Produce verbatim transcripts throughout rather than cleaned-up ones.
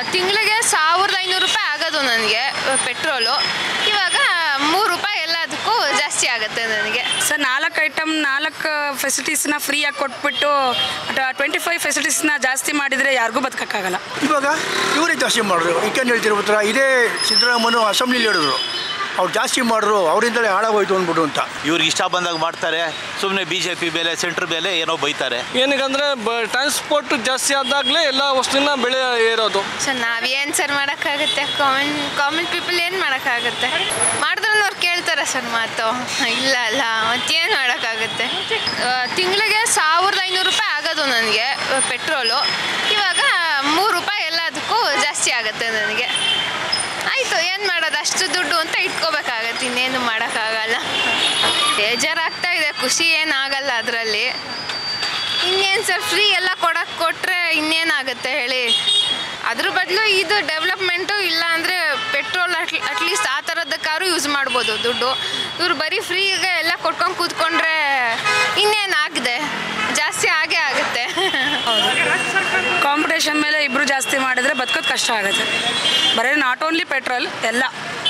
ತಿಂಗಳಿಗೆ ಸಾವಿರದ ಐನೂರು ರೂಪಾಯಿ ಆಗೋದು ನನಗೆ ಪೆಟ್ರೋಲು. ಇವಾಗ ಮೂರು ರೂಪಾಯಿ ಎಲ್ಲದಕ್ಕೂ ಜಾಸ್ತಿ ಆಗುತ್ತೆ ನನಗೆ. ಸರ್ ನಾಲ್ಕು ಐಟಮ್ ನಾಲ್ಕು ಫೆಸಿಲಿಟೀಸ್ನ ಫ್ರೀಯಾಗಿ ಕೊಟ್ಬಿಟ್ಟು ಟ್ವೆಂಟಿ ಫೈವ್ ಫೆಸಿಲಿಟೀಸ್ನ ಜಾಸ್ತಿ ಮಾಡಿದರೆ ಯಾರಿಗೂ ಬದುಕೋಕ್ಕಾಗಲ್ಲ. ಇವಾಗ ಇವರೇ ಜಾಸ್ತಿ ಮಾಡಿದ್ರು. ಈಕೇನು ಹೇಳ್ತಿರೋ ಉತ್ತರ ಇದೇ ಸಿದ್ದರಾಮಯ್ಯ ಅಸೆಂಬ್ಲಿಲಿ ಹೇಳಿದ್ರು, ಅವ್ರು ಜಾಸ್ತಿ ಮಾಡಿದ್ರು ಅವರಿಂದಲೇ ಹಾಳಾಗೋಯ್ತು ಅಂದ್ಬಿಟ್ಟು ಅಂತ. ಇವ್ರಿಗೆ ಇಷ್ಟ ಬಂದಾಗ ಮಾಡ್ತಾರೆ. ಸುಮ್ಮನೆ ಬಿ ಜೆ ಪಿ ಬೆಲೆ ಸೆಂಟ್ರ್ ಬೆಲೆ ಏನೋ ಬೈತಾರೆ. ಏನಕ್ಕಂದರೆ ಬ ಟ್ರಾನ್ಸ್ಪೋರ್ಟ್ ಜಾಸ್ತಿ ಆದಾಗಲೇ ಎಲ್ಲ ವಸ್ತುವಿನ ಬೆಳೆ ಏರೋದು. ಸರ್ ನಾವೇನು ಸರ್ ಮಾಡೋಕ್ಕಾಗುತ್ತೆ? ಕಾಮನ್ ಕಾಮನ್ ಪೀಪಲ್ ಏನು ಮಾಡೋಕ್ಕಾಗುತ್ತೆ? ಮಾಡಿದ್ರೂ ಅವ್ರು ಕೇಳ್ತಾರೆ ಸರ್ ಮಾತು. ಇಲ್ಲ ಅಲ್ಲ ಮತ್ತೇನು ಮಾಡೋಕ್ಕಾಗುತ್ತೆ? ತಿಂಗಳಿಗೆ ಸಾವಿರದ ಐನೂರು ರೂಪಾಯಿ ಆಗೋದು ನನಗೆ ಪೆಟ್ರೋಲು. ಇವಾಗ ಮೂರು ರೂಪಾಯಿ ಎಲ್ಲದಕ್ಕೂ ಜಾಸ್ತಿ ಆಗುತ್ತೆ ನನಗೆ. ಆಯಿತು, ಏನು ಮಾಡೋದು, ಅಷ್ಟು ದುಡ್ಡು ಅಂತ ಇಟ್ಕೋಬೇಕಾಗತ್ತೆ, ಇನ್ನೇನು ಮಾಡೋಕ್ಕಾಗಲ್ಲ. ಬೇಜಾರಾಗ್ತಾ ಇದೆ, ಖುಷಿ ಏನಾಗಲ್ಲ ಅದರಲ್ಲಿ. ಇನ್ನೇನು ಸರ್ ಫ್ರೀ ಎಲ್ಲ ಕೊಡೋಕ್ಕೆ ಕೊಟ್ಟರೆ ಇನ್ನೇನಾಗುತ್ತೆ ಹೇಳಿ? ಅದ್ರ ಬದಲು ಇದು ಡೆವಲಪ್ಮೆಂಟು ಇಲ್ಲ ಅಂದರೆ ಪೆಟ್ರೋಲ್ ಅಟ್ ಅಟ್ಲೀಸ್ಟ್ ಆ ಥರದ್ದಕ್ಕಾದ್ರೂ ಯೂಸ್ ಮಾಡ್ಬೋದು ದುಡ್ಡು. ಇವ್ರು ಬರೀ ಫ್ರೀಗೆ ಎಲ್ಲ ಕೊಟ್ಕೊಂಡು ಕೂತ್ಕೊಂಡ್ರೆ ಇನ್ನೇನಾಗಿದೆ, ಜಾಸ್ತಿ ಆಗೇ ಆಗುತ್ತೆ. ಕಾಂಪಿಟೇಷನ್ ಮೇಲೆ ಇಬ್ಬರು ಜಾಸ್ತಿ ಮಾಡಿದ್ರೆ ಬದುಕೋದು ಕಷ್ಟ ಆಗುತ್ತೆ. ಬರೀ ನಾಟ್ ಓನ್ಲಿ ಪೆಟ್ರೋಲ್, ಎಲ್ಲ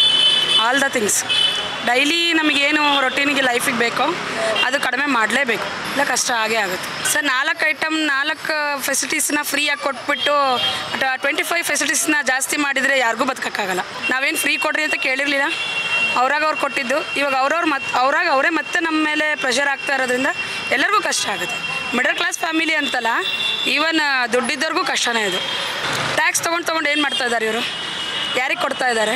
ಆಲ್ ದ ಥಿಂಗ್ಸ್ ಡೈಲಿ ನಮಗೇನು ರೊಟೀನಿಗೆ ಲೈಫಿಗೆ ಬೇಕೋ ಅದು ಕಡಿಮೆ ಮಾಡಲೇಬೇಕು, ಇಲ್ಲ ಕಷ್ಟ ಆಗೇ ಆಗುತ್ತೆ. ಸರ್ ನಾಲ್ಕು ಐಟಮ್ ನಾಲ್ಕು ಫೆಸಿಲಿಟೀಸ್ನ ಫ್ರೀಯಾಗಿ ಕೊಟ್ಬಿಟ್ಟು ಟ್ವೆಂಟಿ ಫೈವ್ ಫೆಸಿಲಿಟೀಸ್ನ ಜಾಸ್ತಿ ಮಾಡಿದರೆ ಯಾರಿಗೂ ಬದುಕೋಕ್ಕಾಗಲ್ಲ. ನಾವೇನು ಫ್ರೀ ಕೊಡ್ರಿ ಅಂತ ಕೇಳಿರಲಿಲ್ಲ, ಅವ್ರಾಗ ಅವ್ರು ಕೊಟ್ಟಿದ್ದು. ಇವಾಗ ಅವ್ರವ್ರು ಮತ್ತೆ ಅವ್ರಾಗ ಅವರೇ ಮತ್ತೆ ನಮ್ಮ ಮೇಲೆ ಪ್ರೆಷರ್ ಆಗ್ತಾ ಇರೋದ್ರಿಂದ ಎಲ್ಲರಿಗೂ ಕಷ್ಟ ಆಗುತ್ತೆ. ಮಿಡಲ್ ಕ್ಲಾಸ್ ಫ್ಯಾಮಿಲಿ ಅಂತಲ್ಲ, ಈವನ್ ದುಡ್ಡಿದ್ದವ್ರಿಗೂ ಕಷ್ಟನೇ ಇದು. ಟ್ಯಾಕ್ಸ್ ತೊಗೊಂಡು ತೊಗೊಂಡು ಏನು ಮಾಡ್ತಾ ಇದ್ದಾರೆ ಇವರು? ಯಾರಿಗೆ ಕೊಡ್ತಾ ಇದ್ದಾರೆ?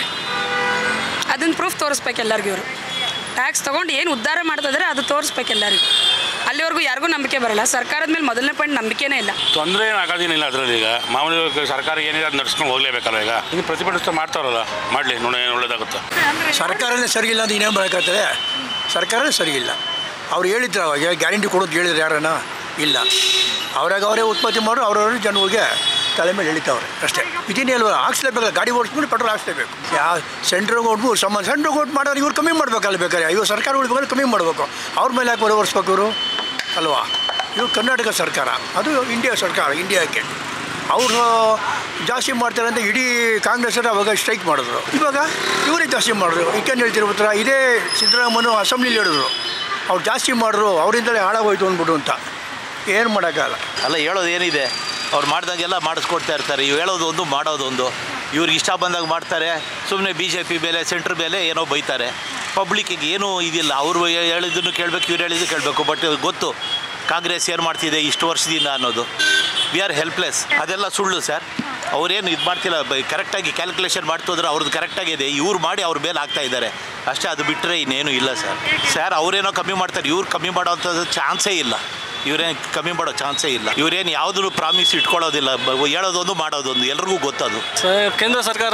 ಅದನ್ನು ಪ್ರೂಫ್ ತೋರಿಸ್ಬೇಕು ಎಲ್ಲರಿಗೂ. ಇವರು ಟ್ಯಾಕ್ಸ್ ತೊಗೊಂಡು ಏನು ಉದ್ಧಾರ ಮಾಡ್ತಾ ಇದ್ದಾರೆ ಅದು ತೋರಿಸ್ಬೇಕು ಎಲ್ಲರಿಗೂ. ಅಲ್ಲಿವರೆಗೂ ಯಾರಿಗೂ ನಂಬಿಕೆ ಬರೋಲ್ಲ. ಸರ್ಕಾರದ ಮೇಲೆ ಮೊದಲನೇ ಪಾಯಿಂಟ್ ನಂಬಿಕೆನೇ ಇಲ್ಲ. ತೊಂದರೆ ಏನು ಆಗೋದೇನಿಲ್ಲ ಅದರಲ್ಲಿ. ಈಗ ಮಾಮೂಲಿ ಸರ್ಕಾರ ಏನಿದೆ ಅದು ನಡ್ಸ್ಕೊಂಡು ಹೋಗಲೇಬೇಕಲ್ಲ. ಈಗ ಇದು ಪ್ರತಿಭಟಿಸ್ತಾ ಮಾಡ್ತಾರಲ್ಲ, ಮಾಡಲಿ ನೋಡಿ, ಏನು ಒಳ್ಳೇದಾಗುತ್ತೆ. ಸರ್ಕಾರನೇ ಸರಿಯಿಲ್ಲ ಅಂತ ಇನ್ನೇನು ಬರೋಕ್ಕಾಗ್ತದೆ? ಸರ್ಕಾರನೇ ಸರಿಯಿಲ್ಲ. ಅವ್ರು ಹೇಳಿದ್ರು ಅವಾಗ ಗ್ಯಾರಂಟಿ ಕೊಡೋದು ಹೇಳಿದ್ರು ಯಾರನ್ನ? ಇಲ್ಲ. ಅವ್ರಾಗ ಅವರೇ ಉತ್ಪತ್ತಿ ಮಾಡು, ಅವ್ರವ್ರ ಜನಗಳಿಗೆ ತಲೆ ಮೇಲೆ ಎಳಿತಾವ್ರೆ ಅಷ್ಟೇ. ಇದನ್ನೇ ಅಲ್ವ, ಹಾಕ್ಸ್ಲೇಬೇಕಲ್ಲ. ಗಾಡಿ ಓಡಿಸ್ಕೊಂಡು ಪೆಟ್ರೋಲ್ ಹಾಕ್ಸ್ಲೇಬೇಕು. ಯಾವ ಸೆಂಟ್ರಿಗೆ ಕೊಟ್ಟು ಸಂಬಂಧ ಸೆಂಟ್ರಿಗೆ ಕೊಟ್ಟು ಮಾಡೋರು ಇವ್ರು ಕಮ್ಮಿ ಮಾಡಬೇಕಲ್ಲ. ಬೇಕಾದ್ರೆ ಇವಾಗ ಸರ್ಕಾರ ಉಳ್ಬೇಕಾದ್ರೆ ಕಮ್ಮಿ ಮಾಡಬೇಕು. ಅವ್ರ ಮೇಲೆ ಯಾಕೆ ಬರೋವರ್ಸ್ಬೇಕು ಇವರು ಅಲ್ವಾ? ಇವು ಕರ್ನಾಟಕ ಸರ್ಕಾರ, ಅದು ಇಂಡಿಯಾ ಸರ್ಕಾರ, ಇಂಡಿಯಾಕ್ಕೆ. ಅವರು ಜಾಸ್ತಿ ಮಾಡ್ತಾರೆ ಅಂತ ಇಡೀ ಕಾಂಗ್ರೆಸ್ಸರು ಅವಾಗ ಸ್ಟ್ರೈಕ್ ಮಾಡಿದ್ರು. ಇವಾಗ ಇವರೇ ಜಾಸ್ತಿ ಮಾಡಿದ್ರು. ಈಕೇನು ಹೇಳ್ತಿರೋ ಉತ್ತರ ಇದೇ ಸಿದ್ದರಾಮಯ್ಯ ಅಸೆಂಬ್ಲಿಲಿ ಹೇಳಿದ್ರು, ಅವ್ರು ಜಾಸ್ತಿ ಮಾಡಿದ್ರು ಅವರಿಂದಲೇ ಹಾಳಾಗೋಯ್ತು ಅಂದ್ಬಿಟ್ಟು ಅಂತ. ಏನು ಮಾಡೋಕ್ಕಾಗಲ್ಲ. ಅಲ್ಲ, ಹೇಳೋದು ಏನಿದೆ, ಅವ್ರು ಮಾಡ್ದಾಗೆಲ್ಲ ಮಾಡಿಸ್ಕೊಡ್ತಾ ಇರ್ತಾರೆ. ಇವು ಹೇಳೋದು ಒಂದು ಮಾಡೋದು ಒಂದು. ಇವ್ರಿಗೆ ಇಷ್ಟ ಬಂದಾಗ ಮಾಡ್ತಾರೆ. ಸುಮ್ಮನೆ ಬಿ ಜೆ ಪಿ ಬೆಲೆ ಸೆಂಟ್ರ್ ಬೆಲೆ ಏನೋ ಬೈತಾರೆ. ಪಬ್ಲಿಕ್ಕಿಗೆ ಏನೂ ಇದಿಲ್ಲ. ಅವರು ಹೇಳಿದ್ದನ್ನು ಕೇಳಬೇಕು, ಇವ್ರು ಹೇಳಿದ್ದು ಕೇಳಬೇಕು. ಬಟ್ ಗೊತ್ತು ಕಾಂಗ್ರೆಸ್ ಏನು ಮಾಡ್ತಿದೆ ಇಷ್ಟು ವರ್ಷದಿಂದ ಅನ್ನೋದು. We are helpless. ಅದೆಲ್ಲ ಸುಳ್ಳು ಸರ್. ಅವ್ರೇನು ಇದು ಮಾಡ್ತಿಲ್ಲ, ಕರೆಕ್ಟಾಗಿ ಕ್ಯಾಲ್ಕುಲೇಷನ್ ಮಾಡ್ತಿದ್ರೆ ಅವ್ರದ್ದು ಕರೆಕ್ಟಾಗಿದೆ. ಇವ್ರು ಮಾಡಿ ಅವ್ರ ಮೇಲೆ ಆಗ್ತಾ ಇದ್ದಾರೆ ಅಷ್ಟೇ. ಅದು ಬಿಟ್ಟರೆ ಇನ್ನೇನು ಇಲ್ಲ ಸರ್. ಸರ್ ಅವರೇನೋ ಕಮ್ಮಿ ಮಾಡ್ತಾರೆ, ಇವ್ರು ಕಮ್ಮಿ ಮಾಡೋವಂಥದ್ದು ಚಾನ್ಸೇ ಇಲ್ಲ. ಇವರೇನು ಕಮ್ಮಿ ಮಾಡೋ ಚಾನ್ಸೇ ಇಲ್ಲ. ಇವರೇನು ಯಾವುದೂ ಪ್ರಾಮಿಸ್ ಇಟ್ಕೊಳ್ಳೋದಿಲ್ಲ. ಹೇಳೋದೊಂದು ಮಾಡೋದೊಂದು ಎಲ್ರಿಗೂ ಗೊತ್ತದು. ಕೇಂದ್ರ ಸರ್ಕಾರ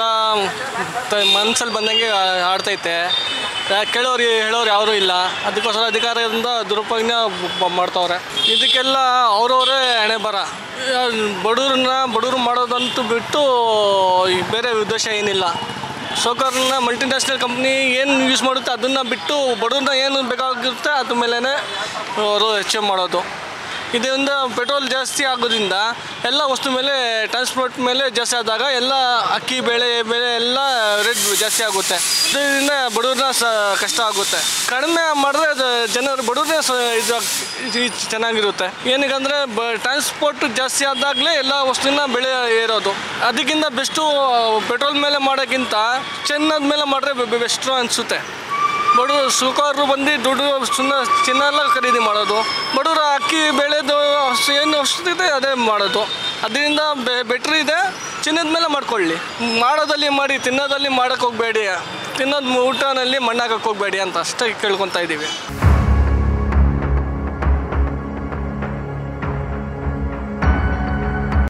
ಮನಸ್ಸಲ್ಲಿ ಬಂದಂಗೆ ಆಡ್ತೈತೆ. ಕೇಳೋರು ಹೇಳೋರು ಯಾರೂ ಇಲ್ಲ. ಅದಕ್ಕೋಸ್ಕರ ಅಧಿಕಾರದಿಂದ ದುರುಪಯೋಗನ ಮಾಡ್ತಾವ್ರೆ. ಇದಕ್ಕೆಲ್ಲ ಅವರವರೇ ಹಣೆ ಬರ. ಬಡವ್ರನ್ನ ಬಡವ್ರು ಮಾಡೋದಂತೂ ಬಿಟ್ಟು ಬೇರೆ ಉದ್ದೇಶ ಏನಿಲ್ಲ. ಸೌಕರ್ಯನ ಮಲ್ಟಿನ್ಯಾಷನಲ್ ಕಂಪ್ನಿ ಏನು ಯೂಸ್ ಮಾಡುತ್ತೆ ಅದನ್ನು ಬಿಟ್ಟು ಬಡವ್ರನ್ನ ಏನು ಬೇಕಾಗಿರುತ್ತೆ ಅದ್ರ ಮೇಲೇ ಅವರು ಹೆಚ್ಚು ಮಾಡೋದು. ಇದರಿಂದ ಪೆಟ್ರೋಲ್ ಜಾಸ್ತಿ ಆಗೋದ್ರಿಂದ ಎಲ್ಲ ವಸ್ತು ಮೇಲೆ ಟ್ರಾನ್ಸ್ಪೋರ್ಟ್ ಮೇಲೆ ಜಾಸ್ತಿ ಆದಾಗ ಎಲ್ಲ ಅಕ್ಕಿ ಬೇಳೆ ಬೆಲೆ ಎಲ್ಲ ರೇಟ್ ಜಾಸ್ತಿ ಆಗುತ್ತೆ. ಇದರಿಂದ ಬಡವ್ರನ್ನ ಸ ಕಷ್ಟ ಆಗುತ್ತೆ. ಕಡಿಮೆ ಮಾಡಿದ್ರೆ ಜನರು ಬಡವ್ರನ್ನೇ ಸ ಇದು ಚೆನ್ನಾಗಿರುತ್ತೆ. ಏನಕ್ಕಂದರೆ ಬ ಟ್ರಾನ್ಸ್ಪೋರ್ಟ್ ಜಾಸ್ತಿ ಆದಾಗಲೇ ಎಲ್ಲ ವಸ್ತುವಿನ ಬೆಳೆ ಏರೋದು. ಅದಕ್ಕಿಂತ ಬೆಸ್ಟು ಪೆಟ್ರೋಲ್ ಮೇಲೆ ಮಾಡೋಕ್ಕಿಂತ ಚಿನ್ನದ ಮೇಲೆ ಮಾಡಿದ್ರೆ ಬೆಸ್ಟು ಅನಿಸುತ್ತೆ. ಬಡವರು ಸುಖರು ಬಂದು ದುಡ್ಡು ಸುನ್ನ ಚಿನ್ನ ಎಲ್ಲ ಖರೀದಿ ಮಾಡೋದು. ಬಡವರು ಅಕ್ಕಿ ಬೆಳೆದು ಏನು ಇದೆ ಅದೇ ಮಾಡೋದು. ಅದರಿಂದ ಬೆ ಬೆಟ್ರ್ ಇದೆ. ಚಿನ್ನದ ಮೇಲೆ ಮಾಡ್ಕೊಳ್ಳಿ. ಮಾಡೋದಲ್ಲಿ ಮಾಡಿ, ತಿನ್ನೋದಲ್ಲಿ ಮಾಡೋಕ್ಕೆ ಹೋಗಬೇಡಿ. ತಿನ್ನೋದು ಊಟನಲ್ಲಿ ಮಣ್ಣಾಕಕ್ಕೆ ಹೋಗಬೇಡಿ ಅಂತ ಅಷ್ಟೇ ಕೇಳ್ಕೊತಾ ಇದ್ದೀವಿ.